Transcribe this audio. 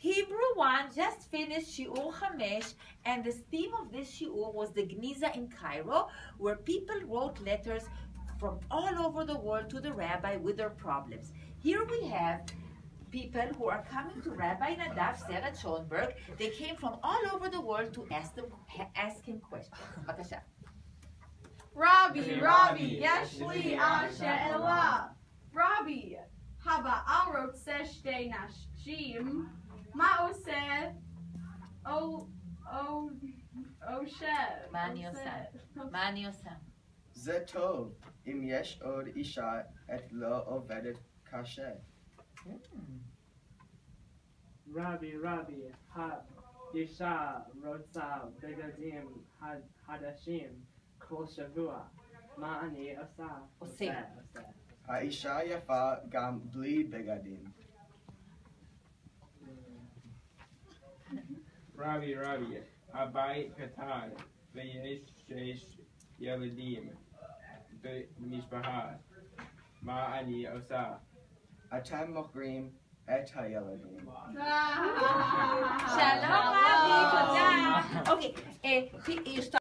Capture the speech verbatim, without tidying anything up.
Hebrew one just finished Shiur Chamesh, and the theme of this Shiur was the gniza in Cairo, where people wrote letters from all over the world to the rabbi with their problems. Here we have people who are coming to Rabbi Nadav Seret Schoenberg. They came from all over the world to ask, them, ask him questions. בבקשה. Rabbi, Rabbi, יש לי שאלה. Rabbi, הבעל רוצה שתי נשים, מה עושה אושר? מה אני עושה? מה אני עושה? זה טוב, אם יש עוד אישה, את לא עובדת קשה. רבי, רבי, האישה רוצה בגדים חדשים כל שבוע, מה אני עושה? עושה. האישה יפה גם בלי בגדים. רבי, רבי, הבית קטן ויש שש ילדים במשפחה, מה אני עושה? אתם מוכרים את הילדים. שלום רבי, תודה. אוקיי,